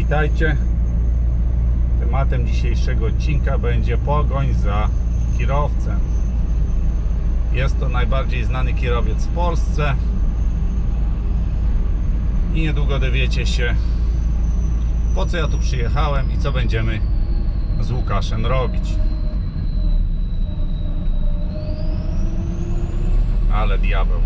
witajcie. Tematem dzisiejszego odcinka będzie pogoń za kierowcem. Jest to najbardziej znany kierowiec w Polsce i niedługo dowiecie się, po co ja tu przyjechałem i co będziemy z Łukaszem robić. Ale diabeł.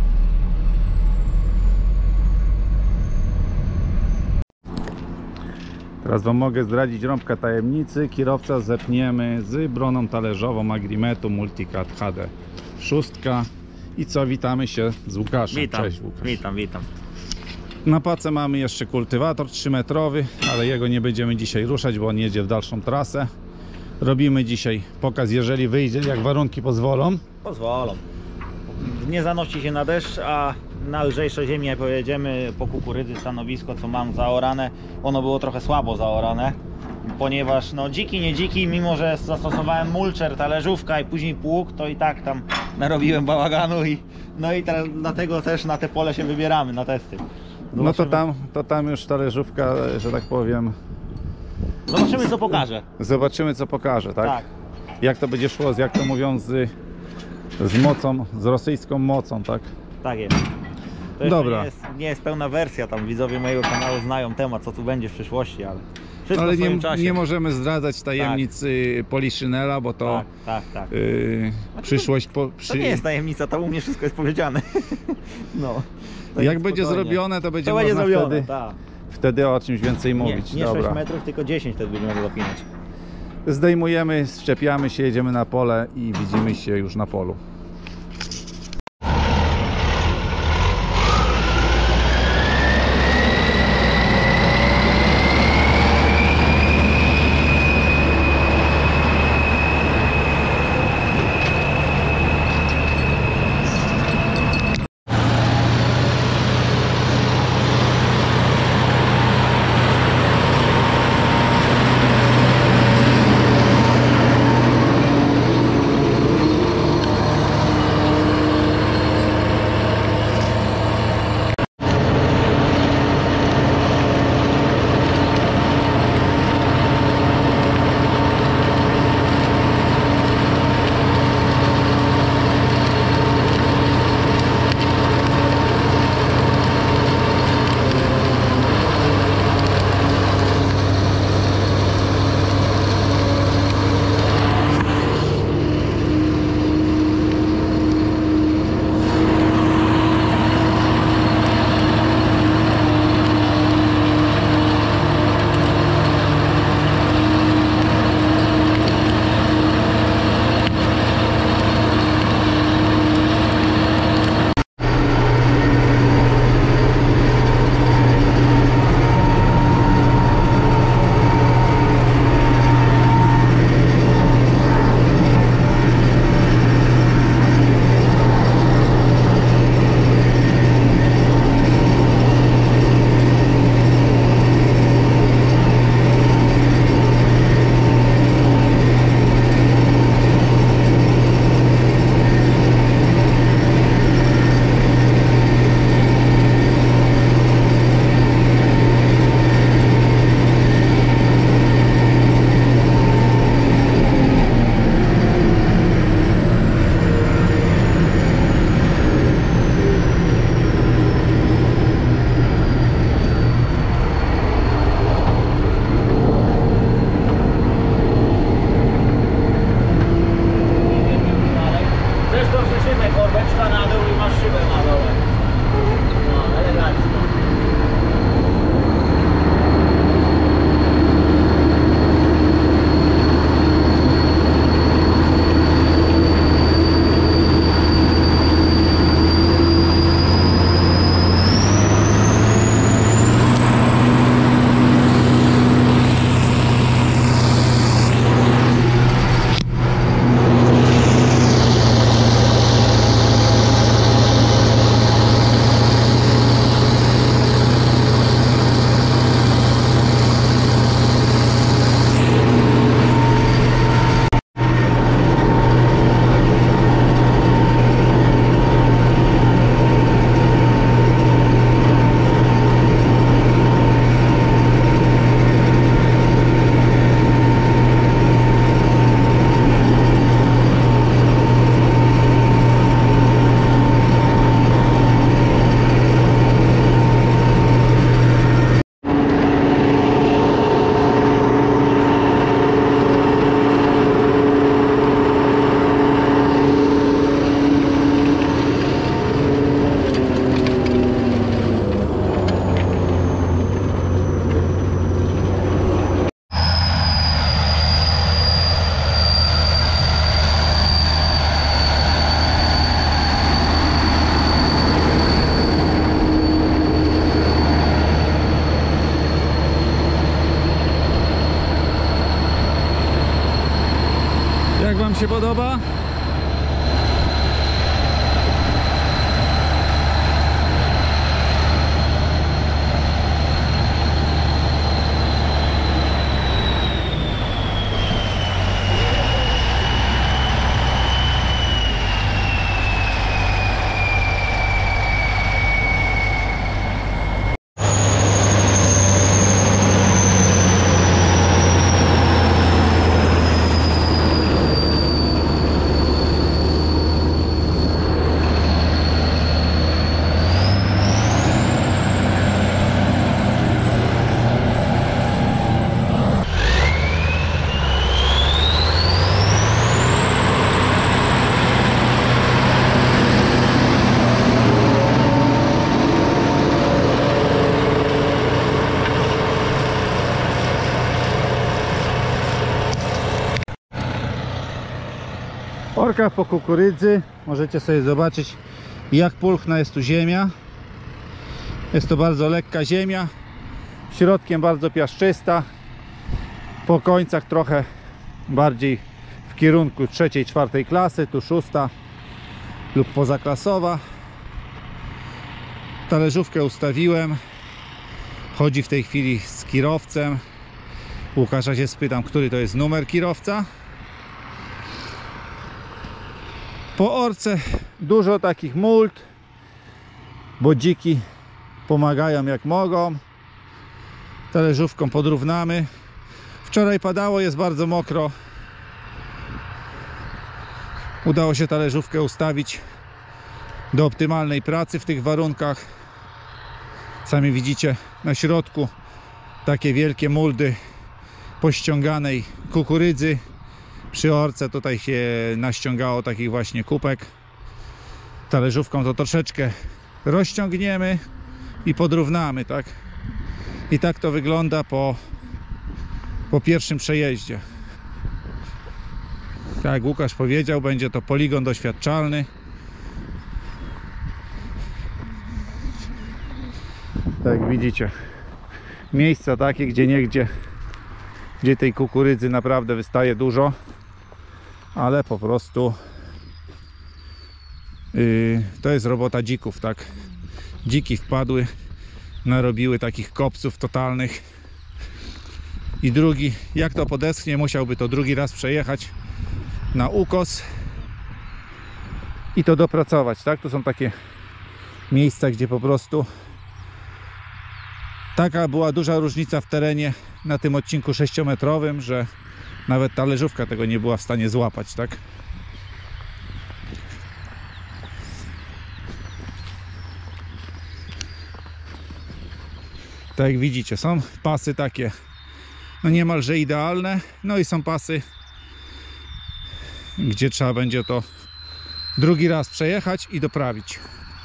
Teraz wam mogę zdradzić rąbka tajemnicy. Kierowca zepniemy z broną talerzową Agrimetu Multicat HD 6. I co, witamy się z Łukaszem. Witam. Cześć Łukasz. Witam. Na pace mamy jeszcze kultywator 3-metrowy, ale jego nie będziemy dzisiaj ruszać, bo on jedzie w dalszą trasę. Robimy dzisiaj pokaz, jeżeli wyjdzie, jak warunki pozwolą. Pozwolą. Nie zanosi się na deszcz, a na lżejsze ziemię pojedziemy po kukurydzy. Stanowisko, co mam zaorane, ono było trochę słabo zaorane, ponieważ no dziki, nie dziki, mimo że zastosowałem mulcher, talerzówka i później pług, to i tak tam narobiłem bałaganu i no i teraz dlatego też na te pole się wybieramy na testy. Zobaczymy. No to tam już talerzówka, że tak powiem. Zobaczymy, co pokaże. Zobaczymy, co pokaże, tak? Tak. Jak to będzie szło, jak to mówią, z mocą, z rosyjską mocą, tak? Tak jest. To jeszcze Dobra. nie jest pełna wersja, tam widzowie mojego kanału znają temat, co tu będzie w przyszłości, ale wszystko Ale w swoim czasie. nie możemy zdradzać tajemnic Poliszynela, bo to Tak. przyszłość... To nie jest tajemnica, to u mnie wszystko jest powiedziane. No. To Jak jest będzie spokojnie. zrobione, to będzie To można będzie zrobione, wtedy o czymś więcej mówić. Nie Dobra. 6 metrów, tylko 10 wtedy będziemy dopinać. Zdejmujemy, szczepiamy się, jedziemy na pole i widzimy się już na polu. Wam się podoba? Orka po kukurydzy. Możecie sobie zobaczyć, jak pulchna jest tu ziemia. Jest to bardzo lekka ziemia, środkiem bardzo piaszczysta, po końcach trochę bardziej w kierunku 3., 4. klasy, tu 6. lub pozaklasowa. Talerzówkę ustawiłem, chodzi w tej chwili z kierowcem. Łukasza się spytam, który to jest numer kierowca. Po orce dużo takich mult, bo dziki pomagają jak mogą. Talerzówką podrównamy. Wczoraj padało, jest bardzo mokro. Udało się talerzówkę ustawić do optymalnej pracy w tych warunkach. Sami widzicie na środku takie wielkie muldy pościąganej kukurydzy. Przy orce tutaj się naściągało takich właśnie kupek. Talerzówką to troszeczkę rozciągniemy i podrównamy, tak? I tak to wygląda po pierwszym przejeździe. Tak jak Łukasz powiedział, będzie to poligon doświadczalny. Tak jak widzicie, miejsca takie, gdzie niegdzie, gdzie tej kukurydzy naprawdę wystaje dużo, ale po prostu to jest robota dzików, tak? Dziki wpadły, narobiły takich kopców totalnych i drugi, jak to podeschnie, musiałby to drugi raz przejechać na ukos i to dopracować, tak? Tu są takie miejsca, gdzie po prostu taka była duża różnica w terenie na tym odcinku 6-metrowym, że nawet talerzówka tego nie była w stanie złapać, tak? Tak jak widzicie, są pasy takie no niemalże idealne, no i są pasy, gdzie trzeba będzie to drugi raz przejechać i doprawić.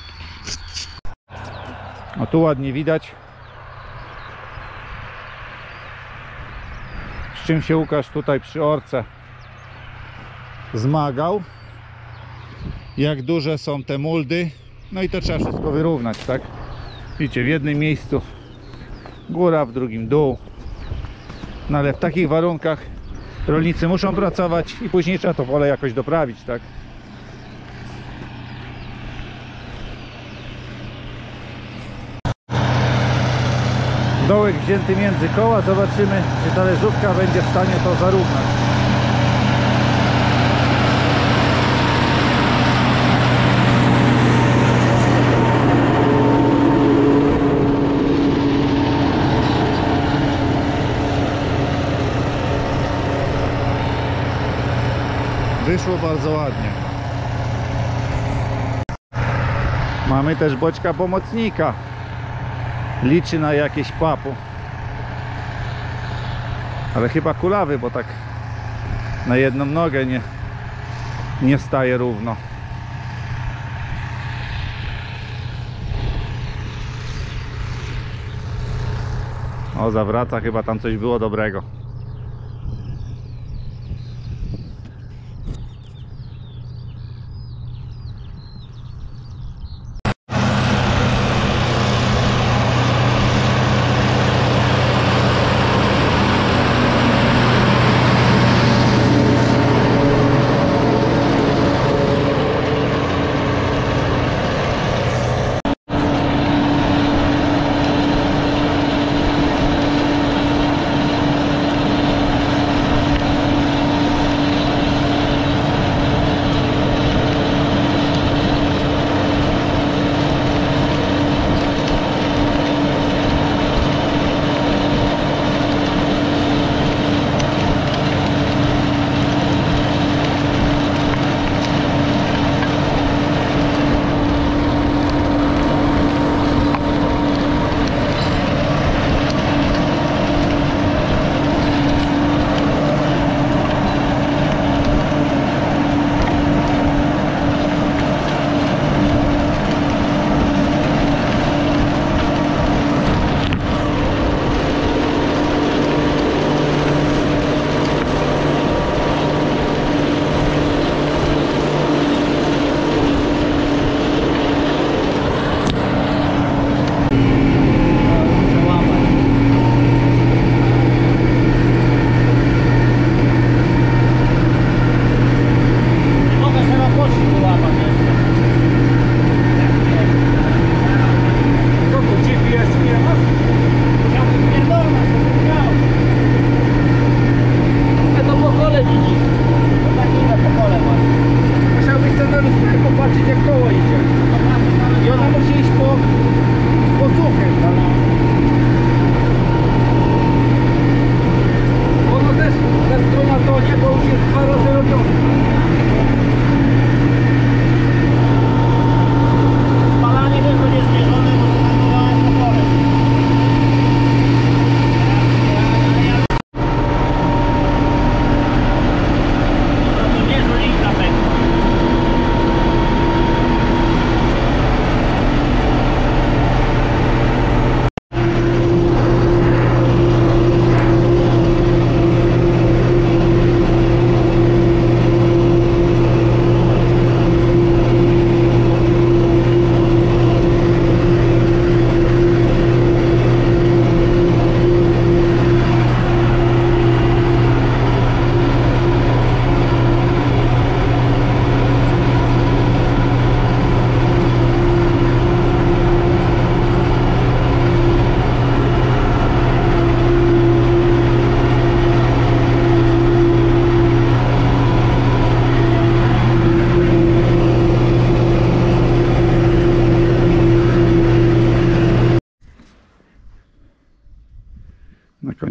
O, tu ładnie widać, z czym się Łukasz tutaj przy orce zmagał, jak duże są te muldy, no i to trzeba wszystko wyrównać, tak? Widzicie, w jednym miejscu góra, w drugim dół, no ale w takich warunkach rolnicy muszą pracować i później trzeba to pole jakoś doprawić, tak? Dołek wzięty między koła, zobaczymy, czy talerzówka będzie w stanie to zarównać. Wyszło bardzo ładnie. Mamy też boćka pomocnika. Liczy na jakieś papu. Ale chyba kulawy, bo tak na jedną nogę nie staje równo. O, zawraca, chyba tam coś było dobrego.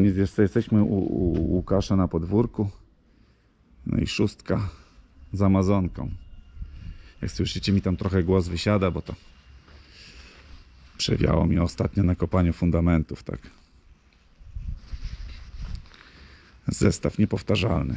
nic, jeszcze jesteśmy u Łukasza na podwórku. No i 6 z Amazonką. Jak słyszycie, mi tam trochę głos wysiada, bo to przewiało mi ostatnio na kopaniu fundamentów, tak. Zestaw niepowtarzalny.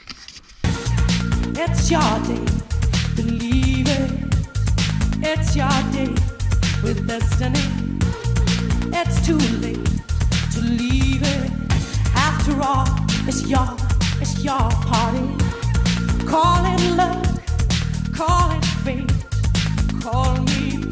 It's your day, believe it. It's your day with destiny. It's too late to leave it. After all, it's your party. Call it luck, call it fate, call me